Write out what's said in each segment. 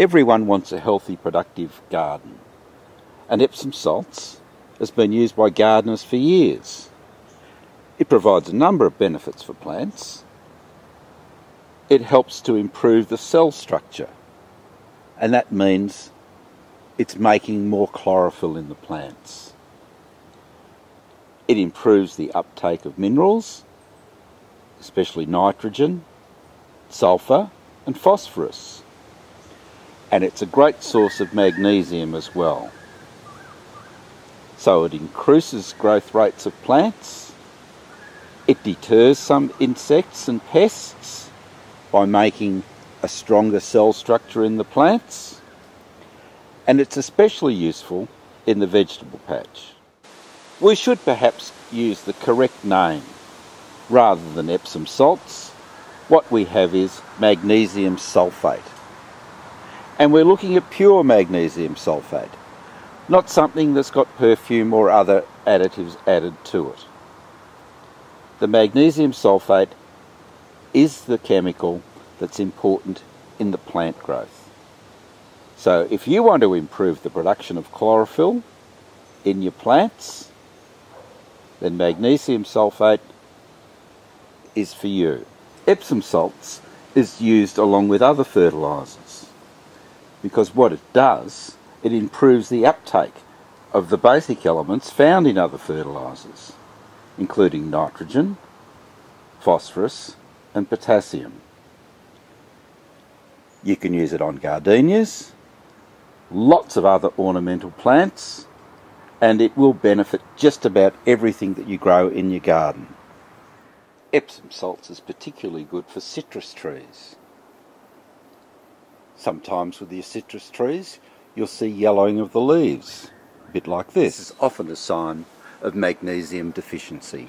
Everyone wants a healthy, productive garden, and Epsom salts has been used by gardeners for years. It provides a number of benefits for plants. It helps to improve the cell structure, and that means it's making more chlorophyll in the plants. It improves the uptake of minerals, especially nitrogen, sulphur and phosphorus. And it's a great source of magnesium as well. So it increases growth rates of plants. It deters some insects and pests by making a stronger cell structure in the plants. And it's especially useful in the vegetable patch. We should perhaps use the correct name. Rather than Epsom salts, what we have is magnesium sulphate. And we're looking at pure magnesium sulphate, not something that's got perfume or other additives added to it. The magnesium sulphate is the chemical that's important in the plant growth. So if you want to improve the production of chlorophyll in your plants, then magnesium sulphate is for you. Epsom salts is used along with other fertilisers because what it does, it improves the uptake of the basic elements found in other fertilisers, including nitrogen, phosphorus and potassium. You can use it on gardenias, lots of other ornamental plants, and it will benefit just about everything that you grow in your garden. Epsom salts is particularly good for citrus trees. Sometimes with your citrus trees you'll see yellowing of the leaves, a bit like this. This is often a sign of magnesium deficiency.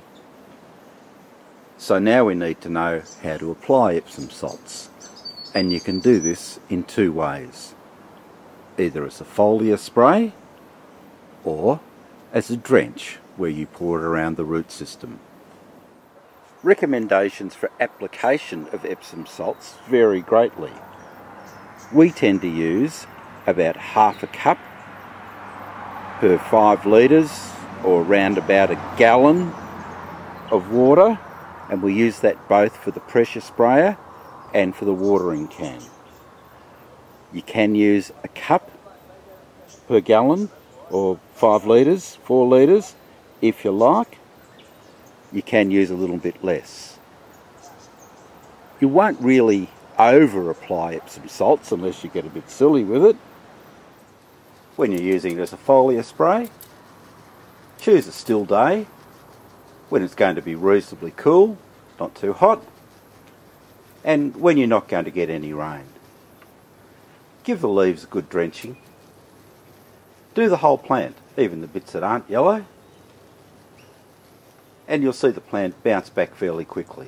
So now we need to know how to apply Epsom salts, and you can do this in two ways, either as a foliar spray or as a drench where you pour it around the root system. Recommendations for application of Epsom salts vary greatly. We tend to use about half a cup per 5 litres or around about a gallon of water, and we use that both for the pressure sprayer and for the watering can. You can use a cup per gallon or 5 litres, 4 litres if you like. You can use a little bit less. You won't really over apply Epsom salts unless you get a bit silly with it. When you're using it as a foliar spray, choose a still day when it's going to be reasonably cool, not too hot, and when you're not going to get any rain. Give the leaves a good drenching. Do the whole plant, even the bits that aren't yellow, and you'll see the plant bounce back fairly quickly.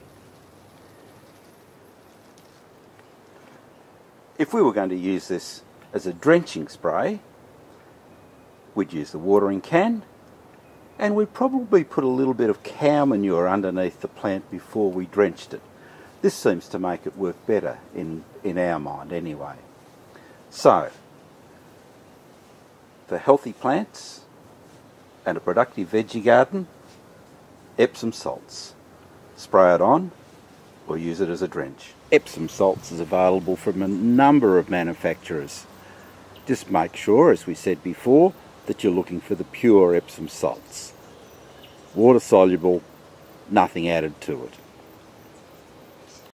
If we were going to use this as a drenching spray, we'd use the watering can, and we'd probably put a little bit of cow manure underneath the plant before we drenched it. This seems to make it work better in our mind anyway. So, for healthy plants and a productive veggie garden, Epsom salts. Spray it on or use it as a drench. Epsom salts is available from a number of manufacturers. Just make sure, as we said before, that you're looking for the pure Epsom salts. Water soluble, nothing added to it.